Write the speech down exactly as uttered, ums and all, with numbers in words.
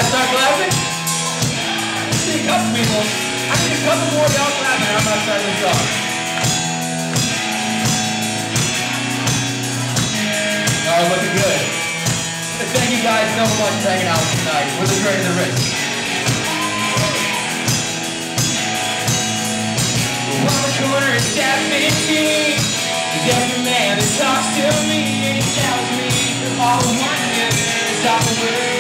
guys start clapping? I see a couple people. I need a couple more of y'all clapping. I'm not starting this off. Oh, looking good. Thank you guys so much for hanging out tonight. We're the Great of the Rich. On the corner is that fifteen. There's every man that talks to me and he tells me all the wonders of the world.